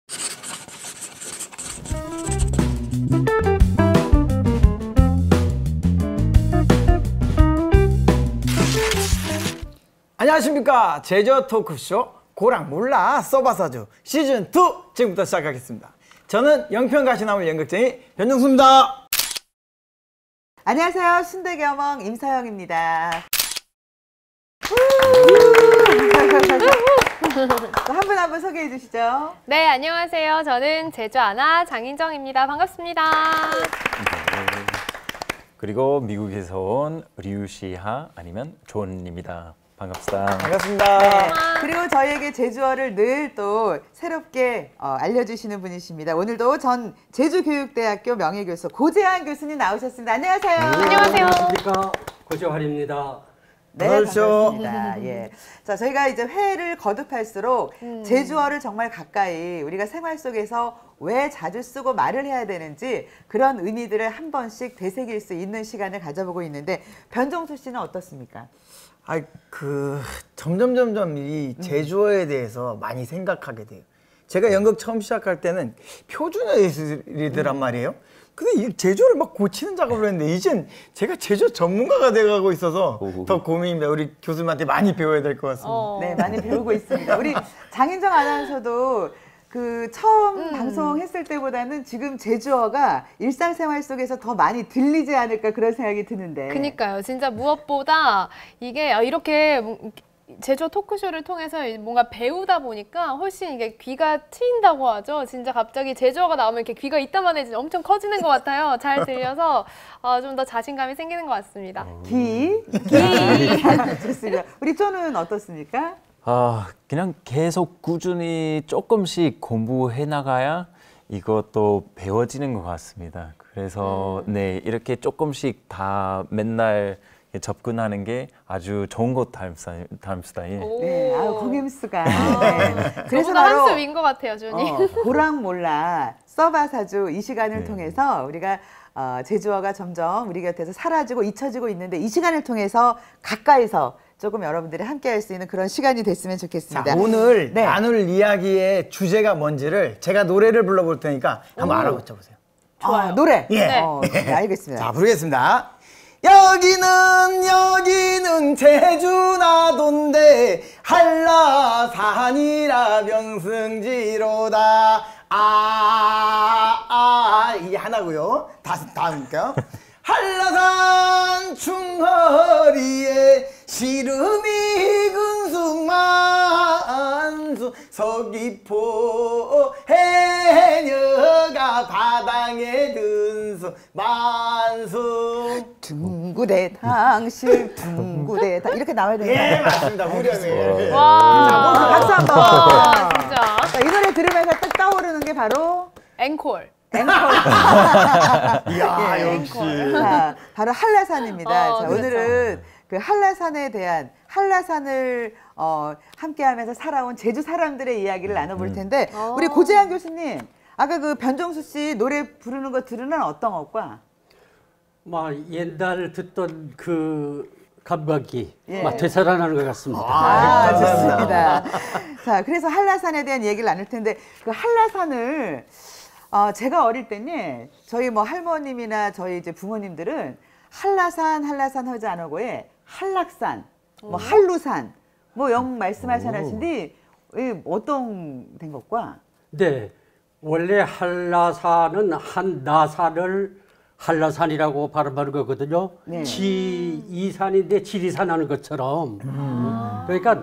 안녕하십니까. 제주어 토크쇼 고랑 몰라 써봐사주 시즌2 지금부터 시작하겠습니다. 저는 영평가시나무 연극쟁이 변정수입니다. 안녕하세요. 순대겸엉 임서영입니다. 한 분 한 분 소개해 주시죠. 네, 안녕하세요. 저는 제주 아나 장인정입니다. 반갑습니다. 그리고 미국에서 온 류시하 아니면 존입니다. 반갑습니다. 반갑습니다. 네. 그리고 저희에게 제주어를 늘 또 새롭게 알려주시는 분이십니다. 오늘도 전 제주교육대학교 명예교수 고재환 교수님 나오셨습니다. 안녕하세요. 안녕하세요. 안녕하십니까. 고재환입니다. 네, 반갑습니다. 예. 자, 저희가 이제 회를 거듭할수록 제주어를 정말 가까이 우리가 생활 속에서 왜 자주 쓰고 말을 해야 되는지 그런 의미들을 한 번씩 되새길 수 있는 시간을 가져보고 있는데 변정수 씨는 어떻습니까? 점점 이 제주어에 대해서 많이 생각하게 돼요. 제가 연극 처음 시작할 때는 표준어 예술이더란 말이에요. 근데 이 제주어를 막 고치는 작업을 했는데 이젠 제가 제주어 전문가가 돼가고 있어서 더 고민입니다. 우리 교수님한테 많이 배워야 될 것 같습니다. 네, 많이 배우고 있습니다. 우리 장인정 아나운서도 그 처음 방송했을 때보다는 지금 제주어가 일상생활 속에서 더 많이 들리지 않을까 그런 생각이 드는데. 그니까요. 진짜 무엇보다 이게 이렇게 제주어 토크쇼를 통해서 뭔가 배우다 보니까 훨씬 이게 귀가 트인다고 하죠. 진짜 갑자기 제주어가 나오면 이렇게 귀가 이따만해지 엄청 커지는 것 같아요. 잘 들려서 좀 더 자신감이 생기는 것 같습니다. 귀. 좋습니다. 우리 쪼는 어떻습니까? 그냥 계속 꾸준히 조금씩 공부해 나가야 이것도 배워지는 것 같습니다. 그래서 네, 이렇게 조금씩 다 맨날 접근하는 게 아주 좋은 것 다음 스타일. 네, 공임수가. 네. 그래서 바로 한숨인 것 같아요, 준이. 고랑 몰라 써봐사주 이 시간을 통해서 우리가 제주어가 점점 우리 곁에서 사라지고 잊혀지고 있는데 이 시간을 통해서 가까이서 조금 여러분들이 함께 할 수 있는 그런 시간이 됐으면 좋겠습니다. 자, 오늘 나눌 이야기의 주제가 뭔지를 제가 노래를 불러볼 테니까 한번 알아보죠 보세요. 좋아요. 노래. 예. 네, 알겠습니다. 자, 부르겠습니다. 여기는 제주나돈데 한라산이라 명승지로다. 이게 하나고요. 다음일까요? 한라산 중허리에 시름이 근숙만수 서귀포 해녀가 바당에 든수 만수 둥구대 당실 둥구대 이렇게 나와야 되는 거예요. 예, 맞습니다. 후렴에. 와. 박수 한번. 진짜. 자, 이 노래 들으면서 딱 떠오르는 게 바로 앵콜. 앵콜. 이야, 예, 역시. 자, 바로 한라산입니다. 자, 그렇죠. 오늘은 그 한라산에 대한 한라산을 함께하면서 살아온 제주 사람들의 이야기를 나눠볼 텐데 우리 고재환 교수님 아까 그 변정수 씨 노래 부르는 거 들으면 어떤 것과? 막 옛날 듣던 그 감각이 예. 막 되살아나는 것 같습니다. 좋습니다. 자, 그래서 한라산에 대한 얘기를 나눌 텐데 그 한라산을 제가 어릴 때는 저희 뭐 할머님이나 저희 이제 부모님들은 한라산 하지 않고에 한락산, 뭐 한루산, 뭐 영 말씀하시는데 어떤 된 것과? 네, 원래 한라산은 한라산을 한라산이라고 발음하는 거거든요. 네. 지이산인데 지리산 하는 것처럼. 그러니까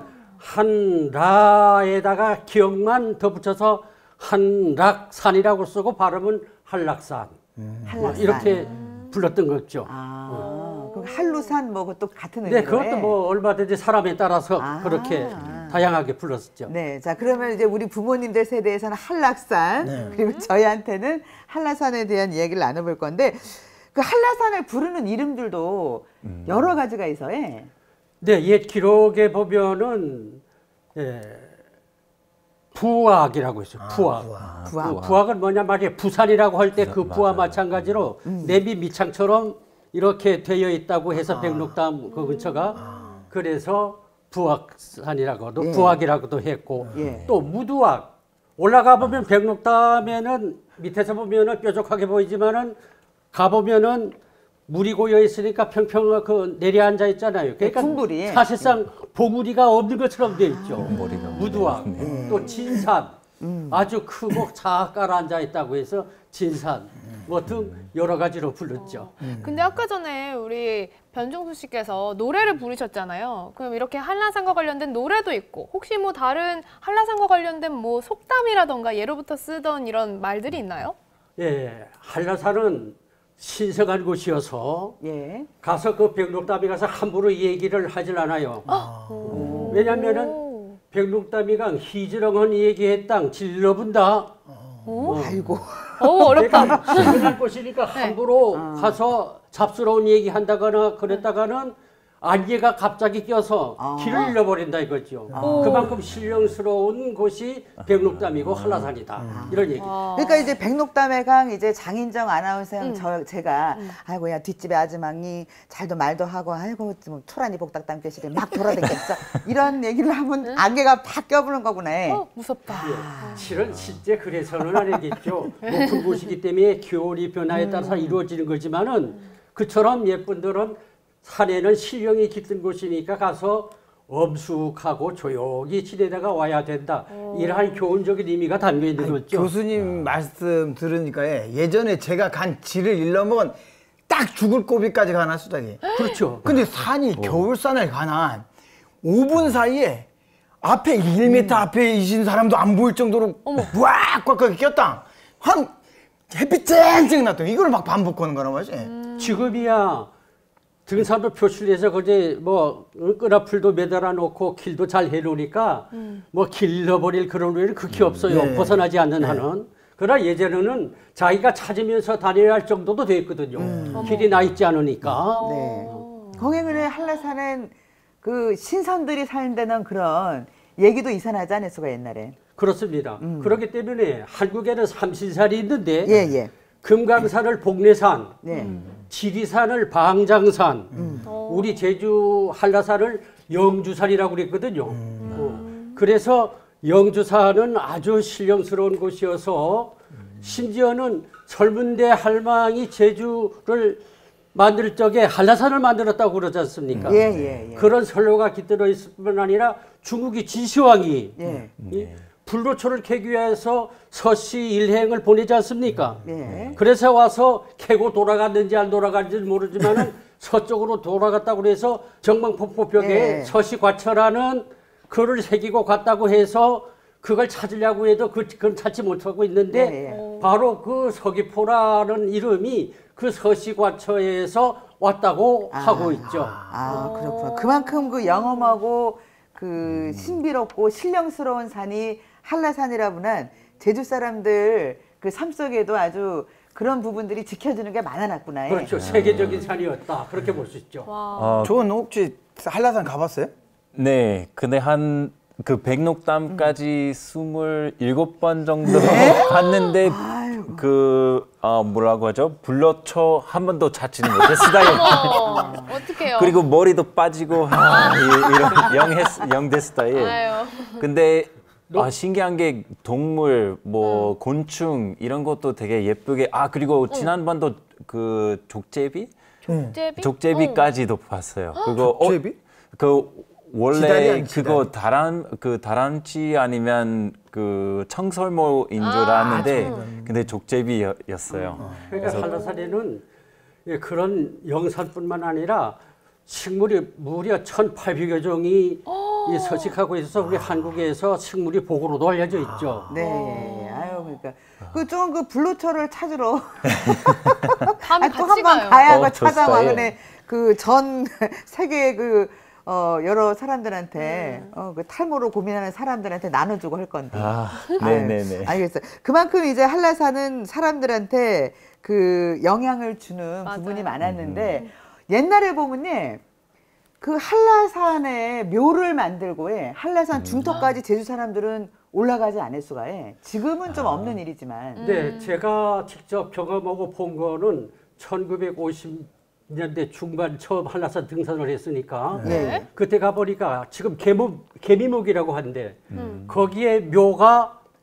한라에다가 기억만 더 붙여서 한락산이라고 쓰고 발음은 한락산. 한락산. 이렇게 불렀던 거죠. 그럼 한루산 뭐 그것도 같은 네, 의미로. 그것도 뭐 얼마든지 사람에 따라서 그렇게 다양하게 불렀었죠. 네, 자 그러면 이제 우리 부모님들 세대에서는 한락산 그리고 저희한테는 한라산에 대한 이야기를 나눠볼 건데 그 한라산을 부르는 이름들도 여러 가지가 있어요. 네, 옛 기록에 보면은 부악이라고 있어요. 부악. 부악은 뭐냐 말이에요. 부산이라고 할 때 그 부와 마찬가지로 내비 미창처럼 이렇게 되어 있다고 해서 백록담 그 근처가 그래서 부악산이라고도 부악이라고도 했고 또 무두악. 올라가 보면 백록담에는 밑에서 보면은 뾰족하게 보이지만은 가 보면은 물이 고여 있으니까 평평하게 그 내려앉아 있잖아요. 그러니까 둥글이. 사실상 봉우리가 없는 것처럼 돼 있죠. 머리가 무두왕, 또 진산, 아주 크고 잘 깔아앉아 있다고 해서 진산, 뭐 등 여러 가지로 불렀죠. 근데 아까 전에 우리 변종수 씨께서 노래를 부르셨잖아요. 그럼 이렇게 한라산과 관련된 노래도 있고 혹시 뭐 다른 한라산과 관련된 뭐 속담이라던가 예로부터 쓰던 이런 말들이 있나요? 예, 한라산은 신성한 곳이어서 예. 가서 그 백록담에 가서 함부로 얘기를 하질 않아요. 왜냐면은 백록담이가 희지렁한 얘기의 땅 질러본다. 아이고. 어렵다. 그러니까 신성한 곳이니까 함부로 가서 잡스러운 얘기 한다거나 그랬다가는 안개가 갑자기 껴서 길을 잃어버린다 이거죠. 그만큼 신령스러운 곳이 백록담이고 한라산이다. 이런 얘기. 그러니까 이제 백록담의 강 이제 장인정 아나운서랑 제가 아이고 야 뒷집에 아주망이 잘도 말도 하고 아이고 뭐 초라니 복닥 땅볕이래 막 돌아다녔죠. 이런 얘기를 하면 안개가 팍 껴부는 거구나. 무섭다. 실은 실제 그래서는 아니겠죠. 높은 곳이기 때문에 기온이 변화에 따라서 이루어지는 거지만은 그처럼 예쁜들은 산에는 신령이 깃든 곳이니까 가서 엄숙하고 조용히 지내다가 와야 된다. 이러한 교훈적인 의미가 담겨 있는 거죠. 교수님 말씀 들으니까 예전에 제가 간 지를 잃어먹은 딱 죽을 고비까지 가나 수다기. 그렇죠. 근데 산이 겨울산을 가나 5분 사이에 앞에 1m 앞에 계신 사람도 안 보일 정도로 꽉꽉 꼈다. 한 햇빛 쨍쨍 났더니 이걸 막 반복하는 거란 말이지. 지금이야 등산로 표실해서 그제 뭐 끈앞풀도 매달아 놓고 길도 잘 해놓으니까 뭐 길러버릴 그런 일은 극히 없어요. 네. 벗어나지 않는 한은. 그러나 예전에는 자기가 찾으면서 다녀야 할 정도도 됐거든요. 길이 나 있지 않으니까. 네. 공행은의 한라산은 그 신선들이 사는 데는 그런 얘기도 이산하지 않을 수가 옛날에. 그렇습니다. 그렇기 때문에 한국에는 삼신산이 있는데 예. 금강산을 복례산, 네. 지리산을 방장산, 우리 제주 한라산을 영주산이라고 그랬거든요. 그래서 영주산은 아주 신령스러운 곳이어서 심지어는 젊은데 할망이 제주를 만들 적에 한라산을 만들었다고 그러지 않습니까? 예. 그런 설로가 깃들어 있을 뿐 아니라 중국의 진시황이 예. 이 불로초를 캐기 위해서 서씨 일행을 보내지 않습니까? 예. 그래서 와서 캐고 돌아갔는지 안 돌아갔는지 모르지만은 서쪽으로 돌아갔다고 그래서 정방폭포벽에 예. 서씨 과처라는 글을 새기고 갔다고 해서 그걸 찾으려고 해도 그건 찾지 못하고 있는데 예. 바로 그 서귀포라는 이름이 그 서씨 과처에서 왔다고 하고 있죠. 아, 그렇구나. 그만큼 그 영험하고 그 신비롭고 신령스러운 산이 한라산이라고는 제주 사람들 그 삶 속에도 아주 그런 부분들이 지켜주는 게 많아놨구나. 그렇죠. 세계적인 산이었다. 그렇게 볼 수 있죠. 저는 혹시 한라산 가봤어요? 네, 근데 한 그 백록담까지 27번 정도 갔는데 뭐라고 하죠? 불로초 한 번도 찾지는 못했어요. 어떡해요. 그리고 머리도 빠지고 이런 영대 스타일. 아유. 근데 신기한 게 동물, 뭐 곤충 이런 것도 되게 예쁘게. 그리고 지난번도 그 족제비? 족제비? 족제비까지도 봤어요. 그거 족제비? 그 원래 지다리. 그거 다람쥐 아니면 그 청설모인 줄 알았는데 근데 족제비였어요. 그러니까 한라산에는 그런 영산뿐만 아니라 식물이 무려 1,800여 종이 서식하고 있어서 우리 한국에서 식물이 복으로도 알려져 있죠. 네. 아유, 그러니까 그 불로초를 찾으러 다음에 또 같이 한 번 가요. 가야 그 좋다, 찾아와. 예. 근데 그 전 세계 여러 사람들한테 그 탈모로 고민하는 사람들한테 나눠주고 할 건데. 네네네. 알겠어요. 그만큼 이제 한라산은 사람들한테 그 영향을 주는 맞아요. 부분이 많았는데 옛날에 보면요. 그 한라산에 묘를 만들고 한라산 중턱까지 제주 사람들은 올라가지 않을 수가 해. 지금은 좀 없는 일이지만. 네, 제가 직접 경험하고 본 거는 1950년대 중반 처음 한라산 등산을 했으니까 네. 그때 가보니까 지금 개미목이라고 하는데 거기에 묘가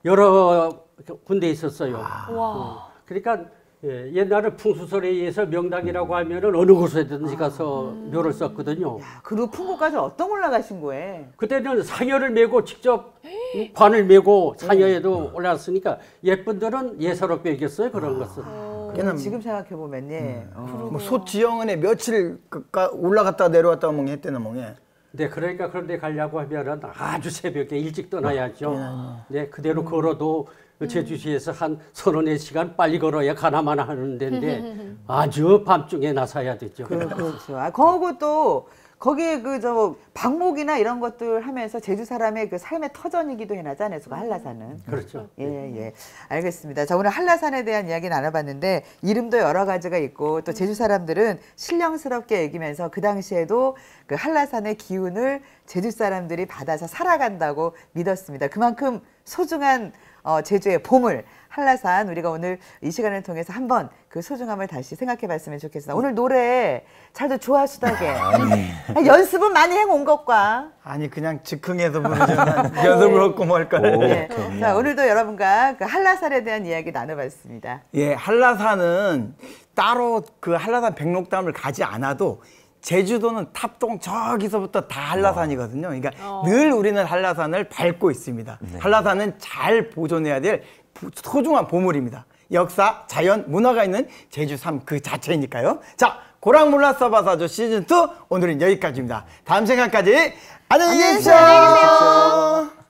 여러 군데 있었어요. 와. 그러니까 옛날에 풍수설에 의해서 명당이라고 하면은 어느 곳에든지 가서 묘를 썼거든요. 그리고 풍고까지 어떤 올라가신 거예요? 그때는 상여를 메고 직접 관을 메고 상여에도 올라왔으니까 옛분들은 예사롭게 여겼어요 그런 것은. 걔는 지금 생각해 보면 예. 뭐 소지영은에 며칠 올라갔다 내려왔다 멍 했대는 멍에. 네, 그러니까 그런데 가려고 하면은 아주 새벽에 일찍 떠나야죠. 네, 그대로 걸어도 제주시에서 한 3-4시간 빨리 걸어야 가나마나 하는 데인데 아주 밤중에 나서야 되죠. 그렇죠. 거고 또 거기에 저 방목이나 이런 것들 하면서 제주 사람의 그 삶의 터전이기도 해나잖아요. 한라산은. 그렇죠. 예. 알겠습니다. 자, 오늘 한라산에 대한 이야기 나눠봤는데 이름도 여러 가지가 있고 또 제주 사람들은 신령스럽게 여기면서 그 당시에도 그 한라산의 기운을 제주 사람들이 받아서 살아간다고 믿었습니다. 그만큼 소중한 제주의 보물 한라산 우리가 오늘 이 시간을 통해서 한번 그 소중함을 다시 생각해 봤으면 좋겠습니다. 오늘 노래 잘도 좋아하시다게 연습은 많이 해온 것과 아니 그냥 즉흥해서 부르지만 연습을 얻고 뭘 거를. 네. 자, 오늘도 여러분과 그 한라산에 대한 이야기 나눠봤습니다. 예, 한라산은 따로 그 한라산 백록담을 가지 않아도 제주도는 탑동 저기서부터 다 한라산이거든요. 그러니까 늘 우리는 한라산을 밟고 있습니다. 한라산은 잘 보존해야 될 소중한 보물입니다. 역사, 자연, 문화가 있는 제주 삶 그 자체니까요. 자, 고랑몰라 써봐사죠 시즌2 오늘은 여기까지입니다. 다음 시간까지 안녕히 계십시오.